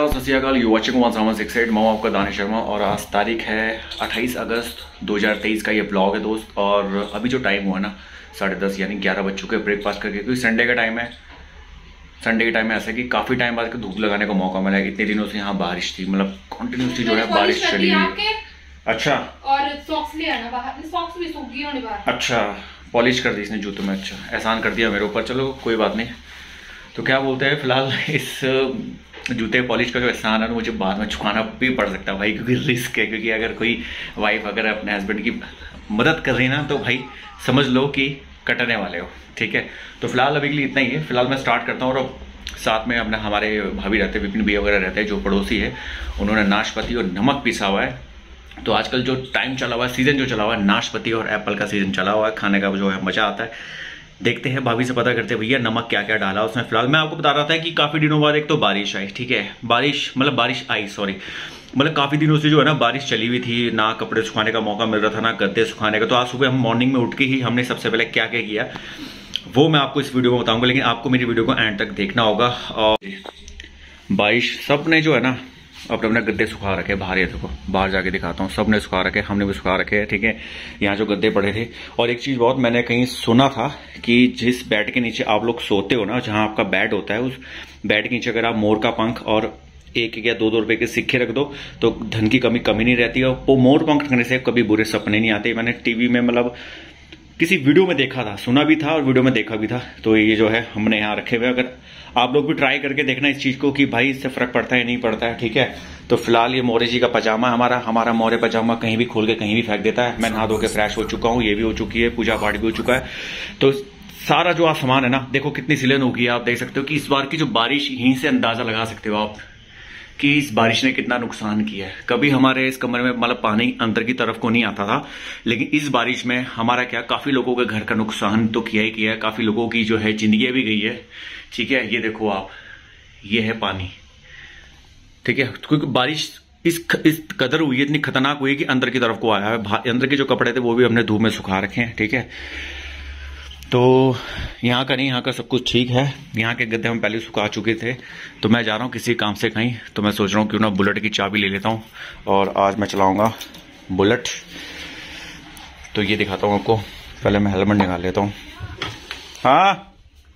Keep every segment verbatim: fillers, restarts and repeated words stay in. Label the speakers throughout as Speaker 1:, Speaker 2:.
Speaker 1: नमस्कार, सत श्री अकाल। You watching one seven six eight. मैं आपका दानिश शर्मा और आज तारीख है अट्ठाईस अगस्त दो हज़ार तेईस का ये ब्लॉग है दोस्त। और अभी जो टाइम हुआ ना साढ़े दस यानी ग्यारह बज चुके हैं ब्रेकफास्ट करके, क्योंकि संडे का टाइम है। संडे के टाइम में ऐसा कि काफ़ी टाइम बाद धूप लगाने का मौका मिला है। इतने दिनों से यहाँ बारिश थी, मतलब कंटिन्यूसली जो है बारिश चली हुई। अच्छा, और सॉक्स ले आना बाहर, सॉक्स भी सूख गई होने बाहर। अच्छा, पॉलिश कर दी इसने जूतों में। अच्छा, एहसान कर दिया मेरे ऊपर। चलो कोई बात नहीं। तो क्या बोलते हैं, फिलहाल इस जूते पॉलिश का जो एहसान है ना मुझे बाद में चुकाना भी पड़ सकता है भाई, क्योंकि रिस्क है। क्योंकि अगर कोई वाइफ अगर अपने हस्बैंड की मदद कर रही है ना तो भाई समझ लो कि कटने वाले हो, ठीक है। तो फिलहाल अभी के लिए इतना ही है। फिलहाल मैं स्टार्ट करता हूँ। और साथ में अपने हमारे भाभी रहते हैं, विपिन भैया वगैरह रहते हैं जो पड़ोसी है, उन्होंने नाशपाती और नमक पिसा हुआ है। तो आजकल जो टाइम चला हुआ है, सीजन जो चला हुआ है, नाशपाती और एप्पल का सीजन चला हुआ है। खाने का जो है मजा आता है। देखते हैं, भाभी से पता करते हैं भैया नमक क्या क्या डाला उसमें। फिलहाल मैं आपको बता रहा था कि काफी दिनों बाद एक तो बारिश आई, ठीक है। बारिश मतलब बारिश आई सॉरी मतलब काफी दिनों से जो है ना बारिश चली हुई थी, ना कपड़े सुखाने का मौका मिल रहा था, ना गद्दे सुखाने का। तो आज सुबह हम मॉर्निंग में उठ के ही हमने सबसे पहले क्या क्या किया वो मैं आपको इस वीडियो में बताऊंगा, लेकिन आपको मेरी वीडियो को एंड तक देखना होगा। और बारिश सबने जो है ना अपने अपने गद्दे सुखा रखे बाहर, ये देखो बाहर जाके दिखाता हूँ। सबने सुखा रखे, हमने भी सुखा रखे हैं, ठीक है। यहाँ जो गद्दे पड़े थे। और एक चीज बहुत मैंने कहीं सुना था कि जिस बेड के नीचे आप लोग सोते हो ना, जहां आपका बेड होता है, उस बेड के नीचे अगर आप मोर का पंख और एक या दो दो रुपए के सिक्के रख दो तो धन की कमी कमी नहीं रहती है। और वो मोर पंख रखने से कभी बुरे सपने नहीं आते। मैंने टीवी में मतलब किसी वीडियो में देखा था, सुना भी था और वीडियो में देखा भी था। तो ये जो है हमने यहाँ रखे हुए। अगर आप लोग भी ट्राई करके देखना इस चीज को कि भाई इससे फर्क पड़ता है नहीं पड़ता है, ठीक है। तो फिलहाल ये मोरे जी का पजामा हमारा हमारा मोरे पजामा कहीं भी खोल के कहीं भी फेंक देता है। मैं नहा धो के फ्रेश हो चुका हूँ, ये भी हो चुकी है, पूजा पाठ भी हो चुका है। तो सारा जो आप सामान है ना, देखो कितनी सिलन होगी। आप देख सकते हो कि इस बार की जो बारिश, यहीं से अंदाजा लगा सकते हो आप कि इस बारिश ने कितना नुकसान किया है। कभी हमारे इस कमरे में मतलब पानी अंदर की तरफ को नहीं आता था, लेकिन इस बारिश में हमारा क्या काफी लोगों के घर का नुकसान तो किया ही किया है। काफी लोगों की जो है जिंदगी भी गई है, ठीक है। ये देखो आप, ये है पानी, ठीक है। क्योंकि बारिश इस इस कदर हुई है, इतनी खतरनाक हुई है कि अंदर की तरफ को आया है। अंदर के जो कपड़े थे वो भी हमने धूप में सुखा रखे हैं, ठीक है। तो यहाँ का नहीं, यहाँ का सब कुछ ठीक है। यहाँ के गद्दे हम पहले सुखा चुके थे। तो मैं जा रहा हूँ किसी काम से कहीं, तो मैं सोच रहा हूँ क्यों ना बुलेट की चाबी ले लेता हूँ और आज मैं चलाऊंगा बुलेट। तो ये दिखाता हूँ आपको। पहले मैं हेलमेट निकाल लेता हूँ। हाँ,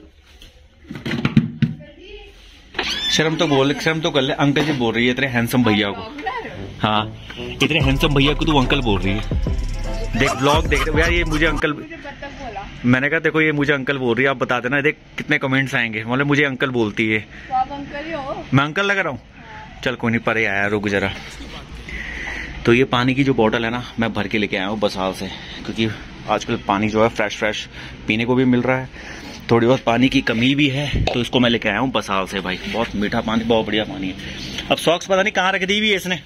Speaker 1: शर्म तो बोल शर्म तो कर ले। अंकल जी बोल रही है इतने हैंडसम भैया को। हाँ, इतने हैंडसम भैया को तू अंकल बोल रही है। देख ब्लॉग देख रहे यार, ये मुझे अंकल, मैंने कहा देखो ये मुझे अंकल बोल रही है। आप बता देना, देख कितने कमेंट्स आएंगे, मतलब मुझे अंकल बोलती है। तो आप अंकल ही हो। मैं अंकल लग रहा हूँ। चल कोई नहीं, परे आया, रुक जरा। तो ये पानी की जो बोतल है ना, मैं भर के लेके आया हूँ बसाल से, क्योंकि आजकल पानी जो है फ्रेश फ्रेश पीने को भी मिल रहा है। थोड़ी बहुत पानी की कमी भी है, तो इसको मैं लेके आया हूँ बसाल से। भाई बहुत मीठा पानी, बहुत बढ़िया पानी है। अब सॉक्स पता नहीं कहाँ रख दी हुई है इसने।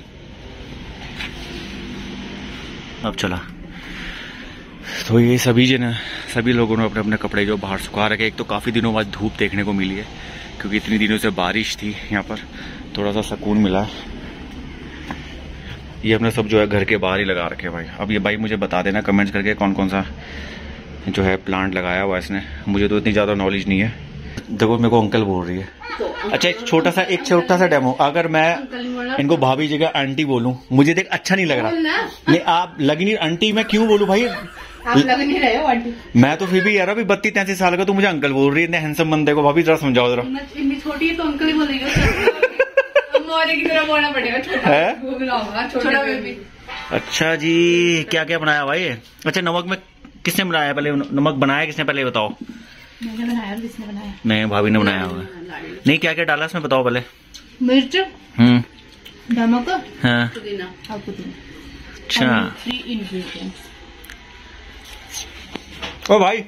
Speaker 1: अब चला। तो ये सभी जन सभी लोगों ने अपने अपने कपड़े जो बाहर सुखा रखे। एक तो काफ़ी दिनों बाद धूप देखने को मिली है, क्योंकि इतनी दिनों से बारिश थी। यहाँ पर थोड़ा सा सुकून मिला। ये अपने सब जो है घर के बाहर ही लगा रखे भाई। अब ये भाई मुझे बता देना कमेंट्स करके कौन कौन सा जो है प्लांट लगाया हुआ इसने। मुझे तो इतनी ज़्यादा नॉलेज नहीं है। देखो मेरे को अंकल बोल रही है। अच्छा, एक छोटा सा एक छोटा सा डेमो। अगर मैं इनको भाभी जगह आंटी बोलूं, मुझे देख अच्छा नहीं लग रहा। नहीं, आप लगी नहीं आंटी, मैं क्यों बोलूं भाई? आप लग नहीं रहे हो आंटी। मैं तो फिर भी यार अभी बत्तीस तैंतीस साल का, तो मुझे अंकल बोल रही है। इतने हैंडसम बंदे को भाभी जरा समझाओ जरा।
Speaker 2: इतनी छोटी है तो अंकल ही बोलेगी। मोरे की तरह बोलना पड़ेगा। छोटा बेबी।
Speaker 1: अच्छा जी, क्या क्या बनाया भाई? अच्छा, नमक में किसने बनाया? पहले नमक बनाया किसने, पहले बताओ।
Speaker 2: मैंने बनाया। किसने बनाया?
Speaker 1: नहीं, भाभी ने बनाया होगा। नहीं, क्या क्या डाला इसमें बताओ पहले।
Speaker 2: मिर्च,
Speaker 1: हम्म,
Speaker 2: नमक,
Speaker 1: हाँ,
Speaker 2: पुदीना और पुदीना।
Speaker 1: अच्छा,
Speaker 2: थ्री इंग्रेडिएंट्स।
Speaker 1: ओ भाई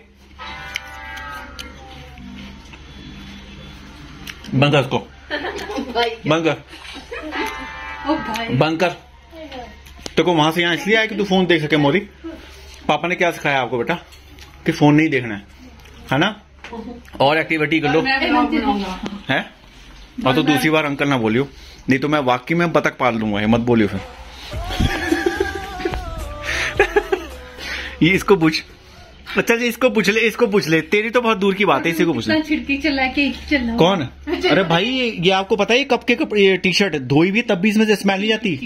Speaker 1: बंद कर इसको, बंद कर, बंद कर। तो को वहां से यहाँ इसलिए आया कि तू फोन देख सके। मोरी, पापा ने क्या सिखाया आपको बेटा कि फोन नहीं देखना है, है ना? और एक्टिविटी कर लो, है? और तो दूसरी बार अंकल ना बोलियो, नहीं तो मैं वाकई में बतख पाल लूंगा। ये मत बोलियो फिर। ये इसको पूछ, अच्छा जी, इसको पूछ ले, इसको पूछ ले, तेरी तो बहुत दूर की बात है, इसी को पूछ ले।
Speaker 2: छिड़की चला के चला
Speaker 1: कौन? अरे भाई ये आपको पता है कब के कपड़े, टी शर्ट धोई भी तब भी इसमें से स्मेल नहीं जाती,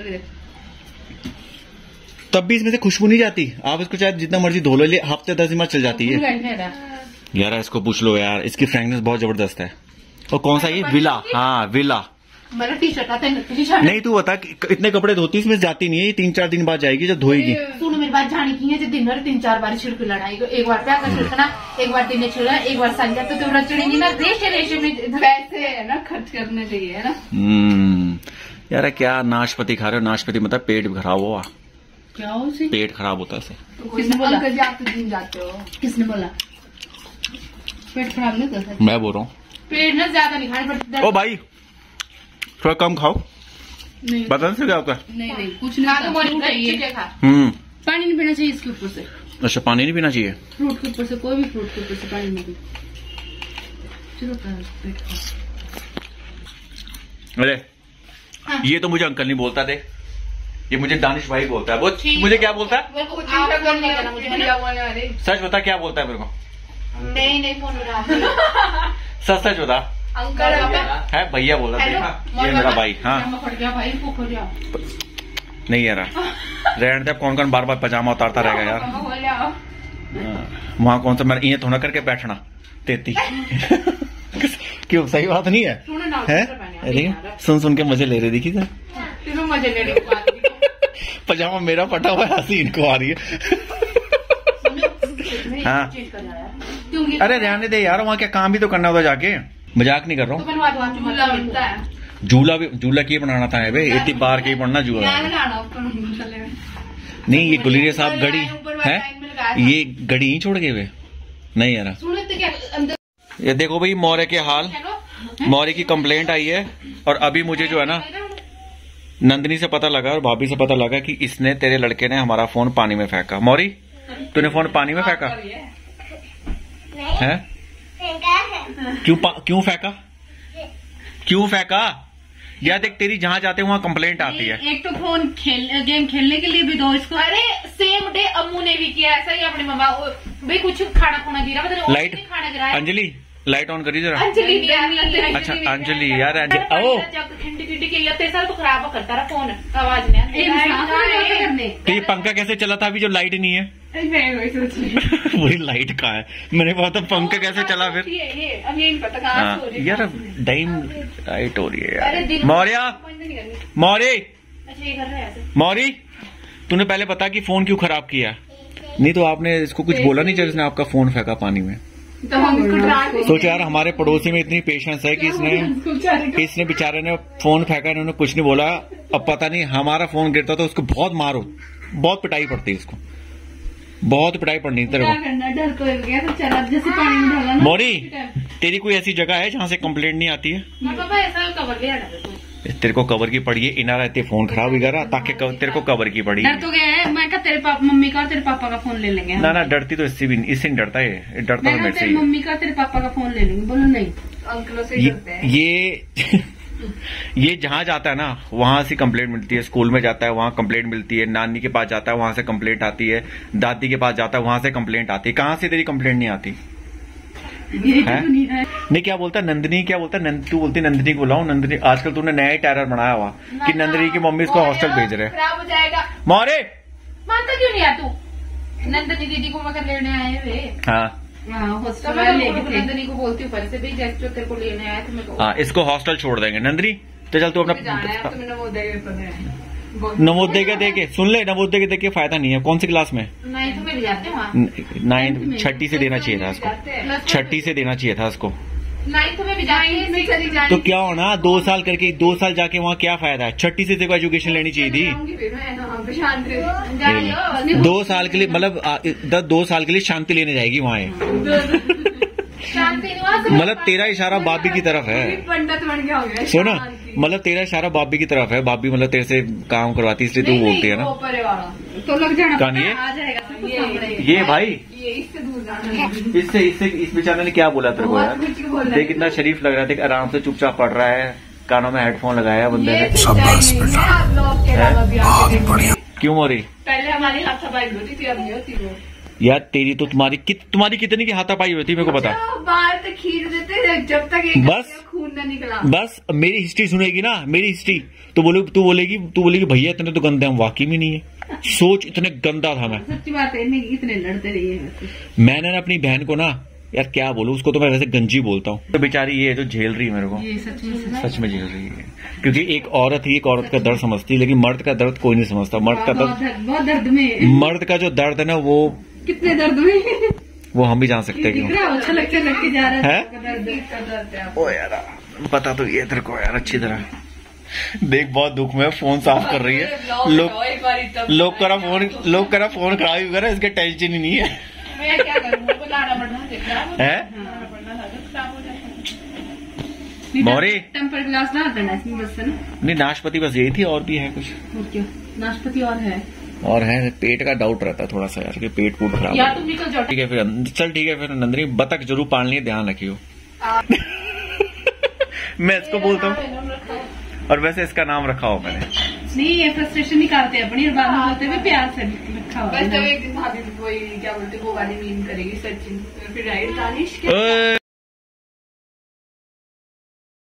Speaker 1: तब भी इसमें से खुशबू नहीं जाती। आप इसको चाहे जितना मर्जी धो लो, ले हफ्ते दस दिन बाद चल जाती है। यार इसको पूछ लो यार, इसकी फ्रेगनेंस बहुत जबरदस्त है। और कौन सा ये विला? हाँ विला।
Speaker 2: मेरा टी शर्ट आता है, टी शर्ट
Speaker 1: नहीं तू बता, इतने कपड़े धोती इसमें जाती नहीं है, तीन चार दिन बाद जाएगी जब धोएगी।
Speaker 2: सुनो मेरी बात, जानी की है जो दिन भर तीन चार बार छिड़क लड़ाई, एक बार प्यार का छिड़कना, एक बार दिन छिड़कना, एक बार संजा, तो तुम चढ़ेंगी ना रेशे रेशे में। वैसे है ना, खर्च करने चाहिए है ना।
Speaker 1: हम्म यार क्या नाशपाती खा रहे हो? नाशपाती मतलब पेट खराब हुआ,
Speaker 2: क्या हो उसे?
Speaker 1: पेट खराब होता है।
Speaker 2: किसने बोला? आप तो जिम जाते हो। किसने बोला पेट खराब नहीं होता?
Speaker 1: मैं बोल रहा हूँ
Speaker 2: पेट ना ज्यादा नहीं खाने पड़ता।
Speaker 1: ओ भाई थोड़ा कम खाओ,
Speaker 2: नहीं
Speaker 1: बता से क्या होता है?
Speaker 2: नहीं नहीं कुछ नहीं चाहिए।
Speaker 1: हम्म
Speaker 2: पानी नहीं पीना चाहिए इसके ऊपर से।
Speaker 1: अच्छा पानी नहीं पीना चाहिए
Speaker 2: फ्रूट के ऊपर से, कोई भी फ्रूट के ऊपर से पानी नहीं पीना।
Speaker 1: अरे हाँ। ये तो मुझे अंकल नहीं बोलता थे, ये मुझे दानिश भाई बोलता है। वो मुझे क्या बोलता है? सच बता क्या बोलता है मेरे को?
Speaker 2: नहीं नहीं बोल रहा
Speaker 1: सच सच बता।
Speaker 2: अंकल
Speaker 1: है भैया बोला था, ये मेरा भाई। हाँ नहीं यार रहने दे, कौन कौन बार बार पजामा उतारता रहेगा यार। वहाँ कौन सा मैं ये थोड़ा करके बैठना तेती क्यों? सही बात नहीं है, है? अरे सुन सुन के मजे ले रहे, देखी सर
Speaker 2: मजे ले रहे।
Speaker 1: पजामा मेरा फटा हुआ है, हंसी इनको आ रही है। हाँ अरे रहने दे यार, वहाँ क्या काम भी तो करना होता जाके, मजाक नहीं कर रहा हूँ। झूला भी झूला की बनाना था है भाई, इतनी बार के पढ़ना झूला। नहीं ये गुलेरिया साहब गड़ी है, ये गड़ी ही छोड़ के वे नहीं यार। ये देखो भाई मौर्य के हाल, मौर्य की कंप्लेंट आई है और अभी मुझे जो है ना नंदिनी से पता लगा और भाभी से पता लगा कि इसने, तेरे लड़के ने हमारा फोन पानी में फेंका। मौरी तूने फोन पानी में फेंका है? क्यों क्यों फेंका? क्यों फेंका? या देख तेरी जहाँ जाते वहाँ कंप्लेंट आती है।
Speaker 2: एक तो फोन खेल गेम खेलने के लिए भी दो इसको। अरे सेम डे अम्मू ने भी किया ऐसा ही अपनी मम्मा भाई, कुछ खाना खुना गिरा मतलब
Speaker 1: लाइट
Speaker 2: खाना गिरा।
Speaker 1: अंजलि लाइट ऑन करी जरा।
Speaker 2: अंजलि
Speaker 1: अच्छा अंजलि यार
Speaker 2: तो खराब करता रहा फोन, आवाज नहीं।
Speaker 1: तो ये पंखा कैसे चला था अभी जो लाइट नहीं है? वही लाइट कहाँ है? मैंने कहा था पंखा कैसे चला फिर? यार टाइम लाइट हो रही है यार। मौर्या मौर्य मौर्य तूने पहले बता कि फोन क्यों खराब किया? नहीं तो आपने इसको कुछ बोला नहीं जब इसने आपका फोन फेंका पानी में?
Speaker 2: तो हम इसको
Speaker 1: सोच यार हमारे पड़ोसी में इतनी पेशेंस है कि इसने इसने बेचारे ने फोन फेंका, इन्होंने कुछ नहीं बोला। अब पता नहीं हमारा फोन गिरता तो उसको बहुत मारो, बहुत पिटाई पड़ती है इसको, बहुत पिटाई पड़नी तेरे को। मौरी तेरी कोई ऐसी जगह है जहाँ से कंप्लेंट नहीं आती है? तेरे को कवर की पड़ी है, इना रहते फोन खराब ही करा ताकि तेरे को कवर की पड़ी।
Speaker 2: डर तो गया है, मैं क्या तेरे पापा मम्मी का और तेरे पापा का फोन ले लेंगे।
Speaker 1: ना ना डरती तो इससे भी, इससे नहीं डरता है, डरता तो मेरे से।
Speaker 2: मम्मी का तेरे पापा का फोन ले लेंगे। बोलो नहीं अंकलों से डरते हैं।
Speaker 1: ये ये जहाँ जाता है ना वहां से कंप्लेंट मिलती है, स्कूल में जाता है वहाँ कंप्लेंट मिलती है, नानी के पास जाता है वहां से कंप्लेंट आती है, दादी के पास जाता है वहां से कंप्लेंट आती है। कहाँ से तेरी कंप्लेंट नहीं आती है? नहीं क्या बोलता नंदिनी, क्या बोलता नंद, तू बोलती नंदिनी को बुलाओ। नंदिनी आजकल तूने नया ही टेरर बनाया हुआ कि नंदिनी की मम्मी इसको हॉस्टल भेज रहे।
Speaker 2: खराब हो जाएगा।
Speaker 1: मौर्य
Speaker 2: मानता क्यों नहीं आ तू? नंदिनी दीदी को मगर लेने आए वे।
Speaker 1: हाँ
Speaker 2: हॉस्टल नंदिनी को बोलती हूँ पहले से भी, जैसे तेरे को लेने आया तो
Speaker 1: हाँ इसको हॉस्टल छोड़ देंगे। नंदिनी तो चल तू अपना नवोदय के देखे सुन ले, नवोदय के देखे फायदा नहीं है। कौन सी क्लास में? नाइन्थ छठी से देना चाहिए था इसको, छठी से देना चाहिए था इसको। तो क्या होना दो साल करके, दो साल जाके वहाँ क्या फायदा है? छठी से देखो एजुकेशन लेनी चाहिए थी। दो साल के लिए मतलब दो साल के लिए शांति लेने जाएगी वहाँ। मतलब तेरा इशारा बाबी की तरफ है,
Speaker 2: पंडित बन गया हो गया।
Speaker 1: सुना मतलब तेरा इशारा बाबी की तरफ है, बाबी मतलब तेरे से काम करवाती इसलिए तू बोलती है ना।
Speaker 2: तो लग जाना
Speaker 1: कौन ये? ये भाई
Speaker 2: इससे दूर जाना।
Speaker 1: इससे इससे इस बेचारे ने क्या बोला तेरे को यार? देख कितना शरीफ लग रहा है, देख आराम से चुपचाप पढ़ रहा है, कानों में हेडफोन लगाया बंदे ने। क्यों मौरी?
Speaker 2: पहले हमारी हाथापाई होती थी, अब नहीं होती वो।
Speaker 1: यार तेरी तो तुम्हारी कित, तुम्हारी कितनी की हाथापाई होती मेरे को बता।
Speaker 2: बाहर तक खींच देते जब तक एक
Speaker 1: बस
Speaker 2: खून न निकला।
Speaker 1: बस मेरी हिस्ट्री सुनेगी ना, मेरी हिस्ट्री तो बोले तू बोलेगी तू बोलेगी भैया इतने तो गंदे हम, वाकई में नहीं है। सोच इतने गंदा था मैं,
Speaker 2: सच्ची बात है, इतने लड़ते रही है।
Speaker 1: मैंने ना अपनी बहन को ना यार क्या बोलूं, उसको तो मैं वैसे गंजी बोलता हूँ, तो बेचारी ये जो झेल रही है मेरे को,
Speaker 2: ये सच में
Speaker 1: सच में झेल रही है। क्योंकि एक औरत ही एक औरत का दर्द समझती है, लेकिन मर्द का दर्द कोई नहीं समझता। मर्द का दर्द, बहुत दर्द में, मर्द का जो दर्द है ना वो कितने दर्द में वो हम भी जान सकते हैं क्यों।
Speaker 2: अच्छा लगता लग के जा रहा
Speaker 1: है। ओ यार पता तो ये तेरे को यार अच्छी तरह देख, बहुत दुख में फोन साफ कर रही है। लोग लोग करा फोन लोग करा फोन खराब ही करा, इसके टेंशन ही नहीं है।
Speaker 2: मैं क्या करूं, वो लाना पड़ना
Speaker 1: है मौरी
Speaker 2: टेम्पर ग्लास ना करना इसमें बस ना।
Speaker 1: नहीं नाशपाती बस यही थी, और भी है कुछ?
Speaker 2: और क्या नाशपाती और है
Speaker 1: और है। पेट का डाउट रहता है थोड़ा सा यार कि पेट पूट खराब
Speaker 2: या तुम निकल जाओ।
Speaker 1: ठीक है फिर चल, ठीक है फिर नंदिनी बतख जरूर पालनी है, ध्यान रखियो। मैं इसको बोलता हूँ, और वैसे इसका नाम रखा हो मैंने।
Speaker 2: नहीं ये फ्रस्ट्रेशन निकालते अपनी, और बाद में बोलते हुए प्यार से रखा हो। बस तो एक दिन भाभी वही क्या बोलते वो वाली मीम करेगी सचिन, फिर राइट दानिश